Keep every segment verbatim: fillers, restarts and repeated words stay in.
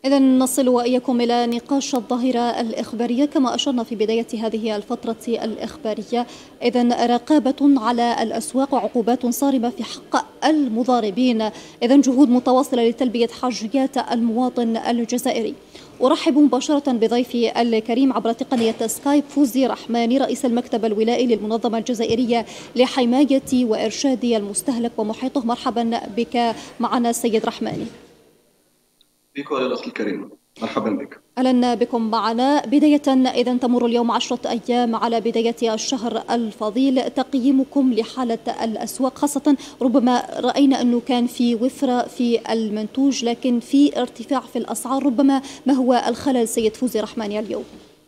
إذا نصل وإياكم إلى نقاش الظاهرة الإخبارية كما أشرنا في بداية هذه الفترة الإخبارية. إذا رقابة على الأسواق وعقوبات صارمة في حق المضاربين. إذا جهود متواصلة لتلبية حاجيات المواطن الجزائري. أرحب مباشرة بضيفي الكريم عبر تقنية سكايب فوزي رحماني رئيس المكتب الولائي للمنظمة الجزائرية لحماية وإرشاد المستهلك ومحيطه. مرحبا بك معنا سيد رحماني. بك وعلى الأخت الكريم، مرحبا بك. أهلا بكم معنا. بداية إذا تمر اليوم عشرة أيام على بداية الشهر الفضيل، تقييمكم لحالة الأسواق، خاصة ربما رأينا أنه كان في وفرة في المنتوج لكن في ارتفاع في الأسعار، ربما ما هو الخلل سيد فوزي رحماني اليوم؟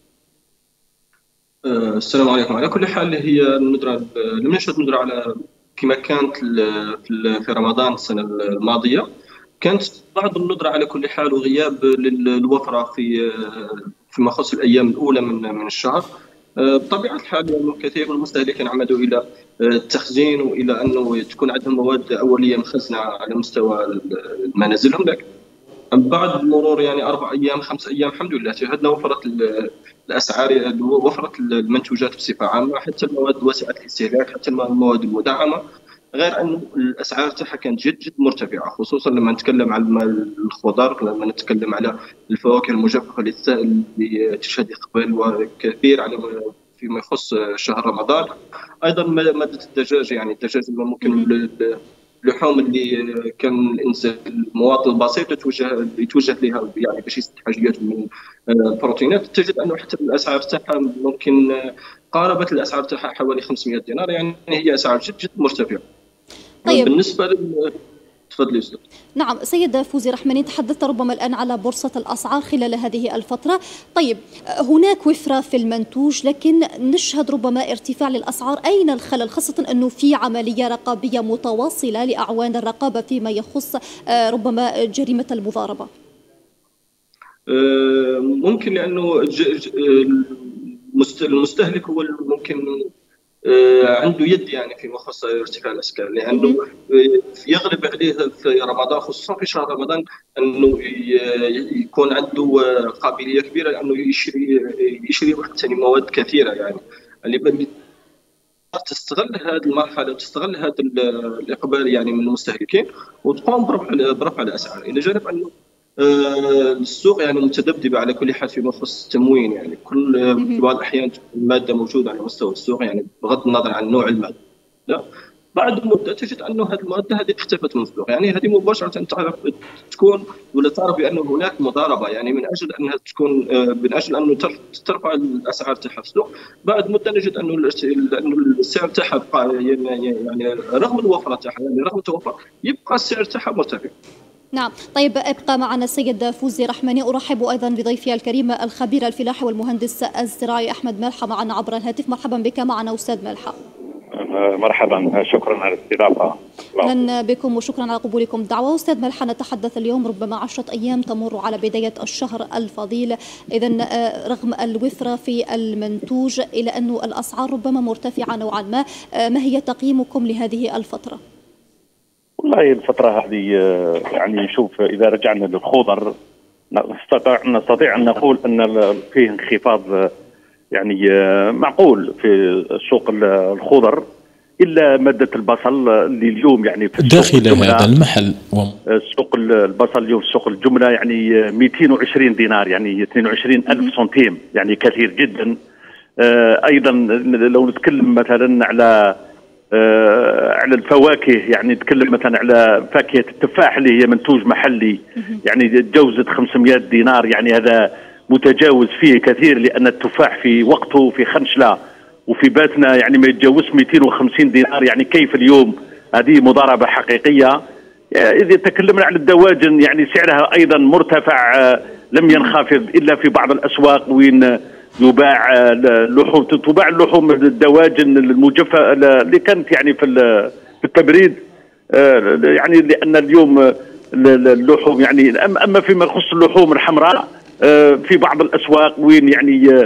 السلام عليكم. على كل حال هي الندرة لم نشهد ندرة على كما كانت في رمضان السنة الماضية، كانت بعض الندرة على كل حال وغياب للوفرة في فيما يخص الأيام الأولى من من الشهر. بطبيعة الحال يعني كثير من المستهلكين عمدوا إلى التخزين وإلى أنه تكون عندهم مواد أولية مخزنة على مستوى منازلهم، لكن بعد مرور يعني أربع أيام خمس أيام الحمد لله شهدنا وفرة الأسعار، وفرة المنتوجات بصفة عامة، حتى المواد واسعة الاستهلاك، حتى المواد المدعمة، غير أنه الأسعار تاعها كانت جد جد مرتفعة، خصوصا لما نتكلم على الخضار، لما نتكلم على الفواكه المجففة اللي تشهد إقبال وكثير على فيما يخص شهر رمضان. أيضا مادة الدجاج، يعني الدجاج ممكن اللحوم اللي كان الانسان المواطن البسيط يتوجه يتوجه لها يعني باش يسد حاجياته من البروتينات، تجد انه حتى الاسعار تاعها ممكن قاربت الاسعار تاعها حوالي خمسمائة دينار، يعني هي اسعار جد جد مرتفعه. طيب بالنسبه لل تفضلي استاذ. نعم سيد فوزي رحماني، تحدثت ربما الآن على بورصة الأسعار خلال هذه الفترة. طيب هناك وفرة في المنتوج لكن نشهد ربما ارتفاع للأسعار، أين الخلل؟ خاصة أنه في عملية رقابية متواصلة لأعوان الرقابة فيما يخص ربما جريمة المضاربة. ممكن لأنه المستهلك هو ممكن عنده يد يعني في مخص ارتفاع الاسعار، لانه يغلب عليه في رمضان، خصوصا في شهر رمضان، انه يكون عنده قابليه كبيره لانه يشري يشري واحد ثاني مواد كثيره، يعني اللي تستغل هذه المرحله وتستغل هذا الاقبال يعني من المستهلكين وتقوم برفع برفع الاسعار، الى جانب انه السوق يعني متذبذبه على كل حال فيما يخص التموين، يعني كل في بعض الاحيان الماده موجوده على مستوى السوق، يعني بغض النظر عن نوع الماده. لا بعد مده تجد انه هذه الماده هذه اختفت من السوق، يعني هذه مباشره تعرف تكون ولا تعرف بان هناك مضاربه، يعني من اجل انها تكون من اجل انه ترفع الاسعار تاعها في السوق. بعد مده نجد انه انه السعر تاعها يعني رغم الوفره تاعها، يعني رغم التوفر يبقى السعر تاعها مرتفع. نعم. طيب ابقى معنا السيد فوزي رحماني. أرحب أيضا بضيفي الكريم الخبير الفلاحي والمهندس الزراعي أحمد ملحة معنا عبر الهاتف. مرحبا بك معنا أستاذ ملحة. مرحبا، شكرا على الاستضافة. أهلا بكم وشكرا على قبولكم الدعوة. أستاذ ملحة، نتحدث اليوم ربما عشرة أيام تمر على بداية الشهر الفضيل، إذا رغم الوفرة في المنتوج إلى أن الأسعار ربما مرتفعة نوعا ما، ما هي تقييمكم لهذه الفترة؟ والله الفترة هذه يعني نشوف إذا رجعنا للخضر نستطيع نستطيع أن نقول أن فيه انخفاض يعني معقول في سوق الخضر، إلا مادة البصل اللي اليوم يعني في داخل هذا المحل سوق البصل اليوم في سوق الجملة يعني مئتين وعشرين دينار، يعني اثنين وعشرين ألف سنتيم، يعني كثير جدا. أيضا لو نتكلم مثلا على آه على الفواكه، يعني نتكلم مثلا على فاكهه التفاح اللي هي منتوج محلي، يعني تجاوزت خمسمائة دينار، يعني هذا متجاوز فيه كثير، لان التفاح في وقته في خنشله وفي باتنا يعني ما يتجاوز مئتين وخمسين دينار، يعني كيف اليوم؟ هذه مضاربه حقيقيه. اذا تكلمنا على الدواجن يعني سعرها ايضا مرتفع، آه لم ينخفض الا في بعض الاسواق وين يباع اللحوم، تباع اللحوم الدواجن المجففه اللي كانت يعني في في التبريد، يعني لان اليوم اللحوم يعني اما فيما يخص اللحوم الحمراء في بعض الاسواق وين يعني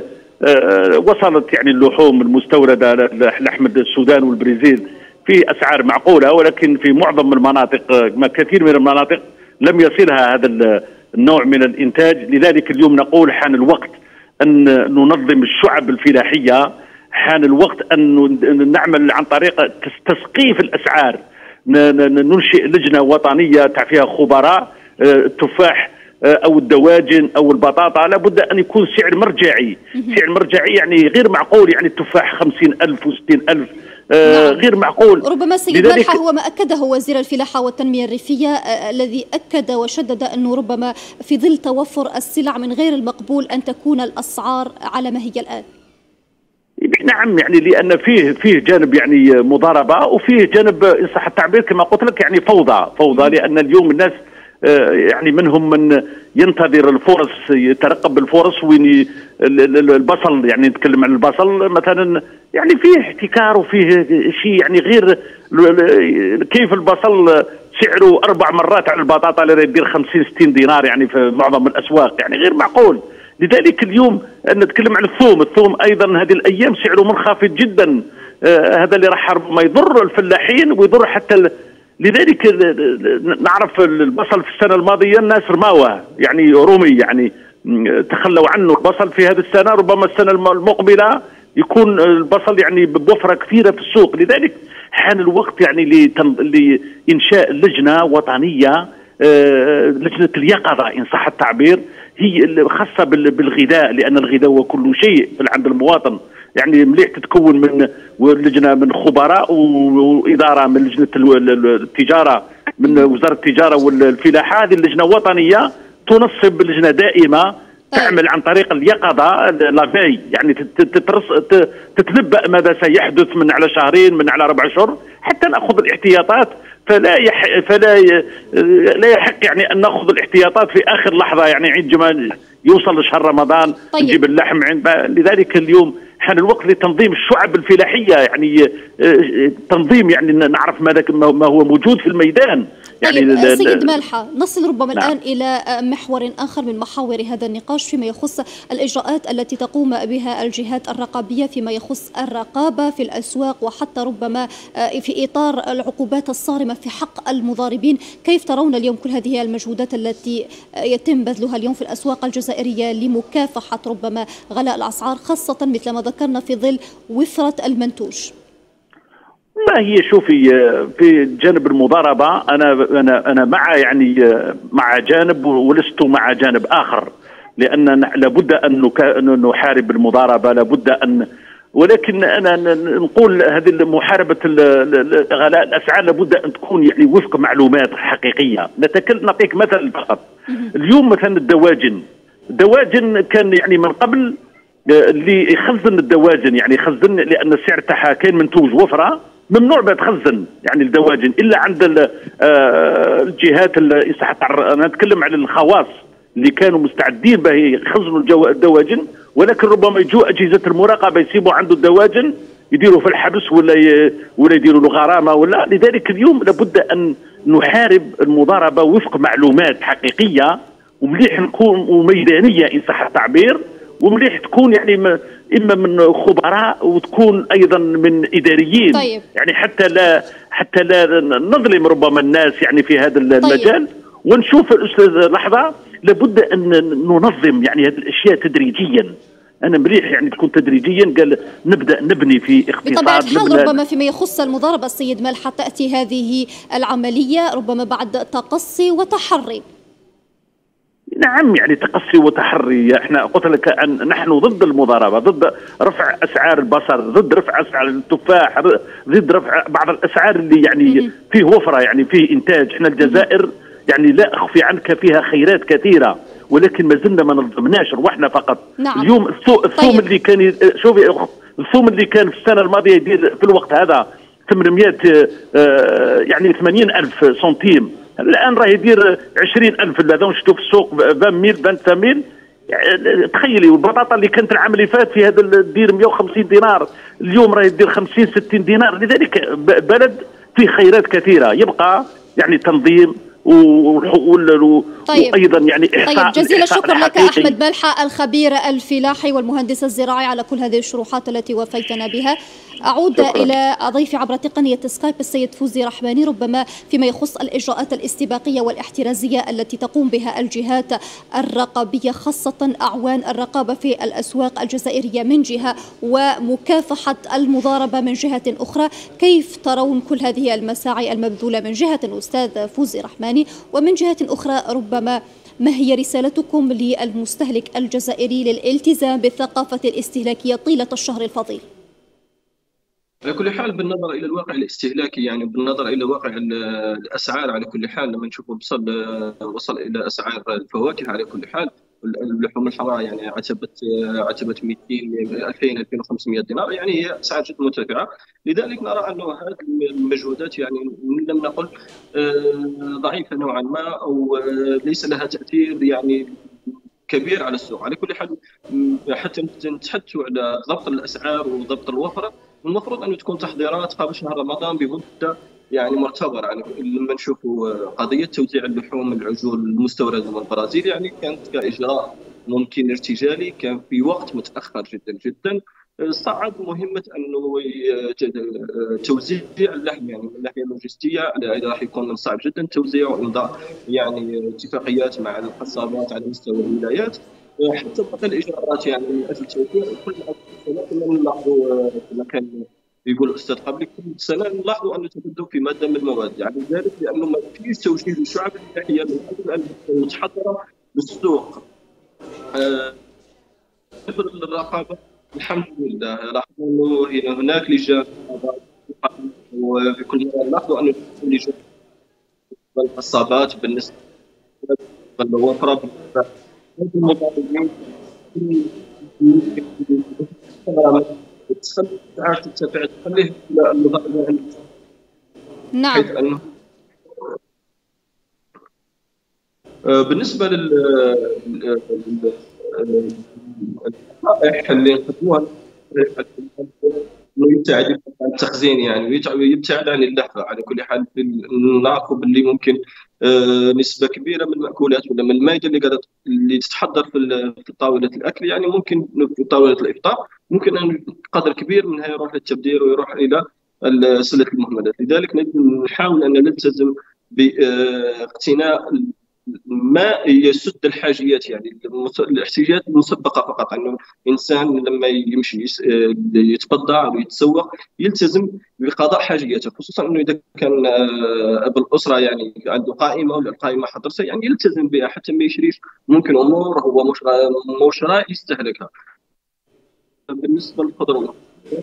وصلت يعني اللحوم المستورده لحم السودان والبرازيل في اسعار معقوله، ولكن في معظم المناطق، ما كثير من المناطق لم يصلها هذا النوع من الإنتاج. لذلك اليوم نقول حان الوقت أن ننظم الشعب الفلاحية، حان الوقت أن نعمل عن طريق تسقيف الأسعار، ننشئ لجنة وطنية تاع فيها خبراء. التفاح أو الدواجن أو البطاطا لابد أن يكون سعر مرجعي، سعر مرجعي يعني غير معقول، يعني التفاح خمسين ألف وستين ألف آه نعم. غير معقول. ربما سيد ملحة هو ما أكده وزير الفلاحة والتنمية الريفية آه الذي أكد وشدد أنه ربما في ظل توفر السلع من غير المقبول أن تكون الأسعار على ما هي الآن. نعم، يعني لأن فيه فيه جانب يعني مضاربة، وفيه جانب إن صح التعبير كما قلت لك يعني فوضى فوضى لأن اليوم الناس يعني منهم من ينتظر الفرص، يترقب الفرص وين البصل، يعني نتكلم عن البصل مثلا يعني فيه احتكار وفيه شيء يعني غير كيف البصل سعره اربع مرات على البطاطا اللي يدير خمسين ستين دينار يعني في معظم الاسواق، يعني غير معقول. لذلك اليوم نتكلم عن الثوم، الثوم ايضا هذه الايام سعره منخفض جدا، آه هذا اللي راح ما يضر الفلاحين ويضر حتى. لذلك نعرف البصل في السنه الماضيه الناس رماوه يعني رومي، يعني تخلوا عنه البصل في هذه السنه، ربما السنه المقبله يكون البصل يعني بوفره كثيره في السوق. لذلك حان الوقت يعني لانشاء لجنه وطنيه، لجنه اليقظه ان صح التعبير، هي خاصه بالغذاء، لان الغذاء هو كل شيء عند المواطن. يعني مليح تتكون من لجنه من خبراء واداره من لجنه التجاره من وزاره التجاره والفلاحه. هذه اللجنه وطنيه تنصب لجنه دائمه تعمل عن طريق اليقظه لافي، يعني تتنبأ ماذا سيحدث من على شهرين من على اربع اشهر حتى ناخذ الاحتياطات. فلا يح فلا ي... لا يحق يعني ان ناخذ الاحتياطات في اخر لحظه، يعني عندما يوصل لشهر رمضان طيب. نجيب اللحم عند. لذلك اليوم حان الوقت لتنظيم الشعب الفلاحيه، يعني تنظيم يعني نعرف ماذا ما هو موجود في الميدان. يعني طيب سيد ملحة، نصل ربما نعم. الآن إلى محور آخر من محاور هذا النقاش فيما يخص الإجراءات التي تقوم بها الجهات الرقابية فيما يخص الرقابة في الأسواق، وحتى ربما في إطار العقوبات الصارمة في حق المضاربين. كيف ترون اليوم كل هذه المجهودات التي يتم بذلها اليوم في الأسواق الجزائرية لمكافحة ربما غلاء الأسعار، خاصة مثل ما ذكرنا في ظل وفرة المنتوج؟ ما هي شوفي في جانب المضاربه انا انا انا مع يعني مع جانب ولست مع جانب اخر، لان لابد ان نحارب المضاربه، لابد ان ولكن انا نقول هذه محاربه غلاء الاسعار لابد ان تكون يعني وفق معلومات حقيقيه. نتكلم نعطيك مثل فقط. اليوم مثلا الدواجن، الدواجن كان يعني من قبل اللي يخزن الدواجن يعني يخزن، لان السعر تاعها كاين منتوج وفره ممنوع بتخزن يعني الدواجن الا عند الجهات اللي انا نتكلم على الخواص اللي كانوا مستعدين به يخزنوا الدواجن، ولكن ربما يجوا اجهزه المراقبه يسيبوا عنده الدواجن يديروا في الحبس ولا ي... ولا يديروا له غرامه ولا. لذلك اليوم لابد ان نحارب المضاربه وفق معلومات حقيقيه، ومليح نكون وميدانيه ان صح التعبير، ومليح تكون يعني م... اما من خبراء وتكون ايضا من اداريين. طيب. يعني حتى لا حتى لا نظلم ربما الناس يعني في هذا المجال. طيب. ونشوف الاستاذ لحظه لابد ان ننظم يعني هذه الاشياء تدريجيا. انا مليح يعني تكون تدريجيا، قال نبدا نبني في اقتصاد. بطبيعه الحال ربما فيما يخص المضاربه السيد ملحة تاتي هذه العمليه ربما بعد تقصي وتحري. نعم، يعني تقصي وتحري. احنا قلت لك أن نحن ضد المضاربه، ضد رفع اسعار البصل، ضد رفع اسعار التفاح، ضد رفع بعض الاسعار اللي يعني فيه وفره يعني فيه انتاج. احنا الجزائر يعني لا اخفي عنك فيها خيرات كثيره، ولكن ما زلنا ما نظمناش روحنا فقط. نعم. اليوم الثوم طيب. اللي كان شوفي الثوم اللي كان في السنه الماضيه يدير في الوقت هذا ثمانمائة آه يعني ثمانين ألف سنتيم، الان راه يدير عشرين ألف. هذا شفتوا في السوق عشرين ميل خمسة ميل. يعني تخيلي، والبطاطا اللي كانت العام اللي فات في هذا الدير مئة وخمسين دينار اليوم راه يدير خمسين ستين دينار. لذلك بلد فيه خيرات كثيره، يبقى يعني تنظيم و... طيب. وايضا يعني إحصاء. طيب جزيل الشكر لك احمد ملحة الخبير الفلاحي والمهندس الزراعي على كل هذه الشروحات التي وفيتنا بها. أعود شكرا. إلى ضيفي عبر تقنية سكايب السيد فوزي رحماني، ربما فيما يخص الإجراءات الاستباقية والاحترازية التي تقوم بها الجهات الرقابية، خاصة أعوان الرقابة في الأسواق الجزائرية من جهة ومكافحة المضاربة من جهة أخرى، كيف ترون كل هذه المساعي المبذولة من جهة أستاذ فوزي رحماني، ومن جهة أخرى ربما ما هي رسالتكم للمستهلك الجزائري للالتزام بالثقافة الاستهلاكية طيلة الشهر الفضيل؟ على كل حال بالنظر الى الواقع الاستهلاكي، يعني بالنظر الى واقع الاسعار، على كل حال لما نشوف وصل وصل الى اسعار الفواكه على كل حال، اللحوم الحمراء يعني عتبت عتبت مئتين ألفين ألفين وخمسمئة دينار، يعني هي اسعار جدا مرتفعه. لذلك نرى انه هذه المجهودات يعني لم نقل ضعيفه نوعا ما، او ليس لها تاثير يعني كبير على السوق. على كل حال حتى نتحدثوا على ضبط الاسعار وضبط الوفره، المفروض أن تكون تحضيرات قبل شهر رمضان بمدة يعني معتبرة. يعني لما نشوفوا قضية توزيع اللحوم العجول المستوردة من البرازيل، يعني كانت كإجراء ممكن ارتجالي، كان في وقت متأخر جدا جدا، صعب مهمة أنه توزيع اللحم يعني من الناحية اللوجستية راح يكون من صعب جدا توزيع وإمضاء يعني اتفاقيات مع القصابات على مستوى الولايات، حتى باقي الاجراءات يعني من اجل توفير كل سنه. كنا نلاحظوا كما كان يقول الاستاذ قبلي، كل سنه نلاحظوا انه تبدو في ماده من المواد، يعني ذلك لانه ما فيش توجيه للشعب الناحيه من اجل ان تكون متحضره بالسوق. بالنسبه أه للرقابه الحمد لله لاحظنا انه هناك لجان، وفي كل مره نلاحظوا انه لجان القصابات بالنسبه للوفره المضاربين تخلي الاسعار ترتفع، تخليه المضاربين. نعم. حيث انه بالنسبه لل النصائح اللي نقدموها انه يبتعد عن التخزين، يعني يبتعد عن اللهفه. على كل حال نعرفوا باللي ممكن نسبه كبيره من المأكولات ولا من المائده اللي قاعده اللي تتحضر في طاوله الاكل، يعني ممكن في طاوله الافطار ممكن ان قدر كبير منها يروح للتبذير ويروح الى سله المهملات. لذلك نحاول ان نلتزم باقتناء ما يسد الحاجيات، يعني الاحتياجات المسبقه فقط. انه الانسان لما يمشي يتبضع او يتسوق يلتزم بقضاء حاجياته، خصوصا انه اذا كان اب الاسره يعني عنده قائمه ولا القائمه حضرتها، يعني يلتزم بها حتى ما يشريش ممكن امور هو مش راعي يستهلكها. بالنسبه للخضروات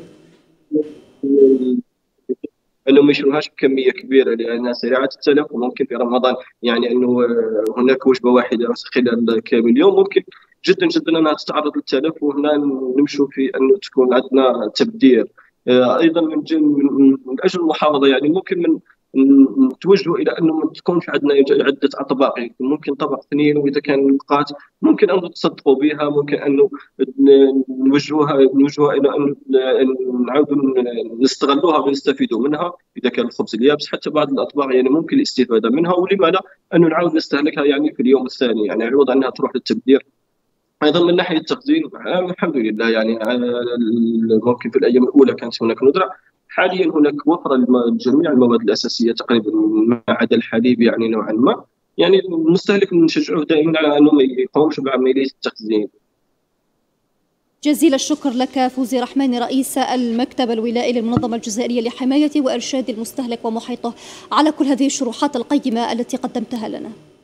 انه ما يشروهاش بكميه كبيره لانها سريعه التلف، وممكن في رمضان يعني انه هناك وجبه واحده خلال كامل يوم ممكن جدا جدا انها تتعرض للتلف، وهنا نمشوا في انه تكون عندنا تبدير. ايضا من, من اجل المحافظه يعني ممكن من نتوجهوا الى انه ما تكونش عندنا عده اطباق، يعني ممكن طبق اثنين، واذا كان نقاط ممكن ان تصدقوا بها، ممكن انه نوجهوها نوجهوها الى انه نعاودوا نستغلوها ونستفيدوا منها. اذا كان الخبز اليابس حتى بعض الاطباق يعني ممكن الاستفاده منها، ولما لا انه نعاود نستهلكها يعني في اليوم الثاني، يعني عوض انها تروح للتبذير. ايضا من ناحيه التخزين الحمد لله يعني ممكن في الايام الاولى كانت هناك ندره، حاليا هناك وفره لجميع المواد الاساسيه تقريبا ما عدا الحليب يعني نوعا ما. يعني المستهلك نشجعه دائما على انه ما يقومش بعمليه التخزين. جزيل الشكر لك فوزي رحماني، رئيس المكتب الولائي للمنظمه الجزائريه لحمايه وارشاد المستهلك ومحيطه، على كل هذه الشروحات القيمه التي قدمتها لنا.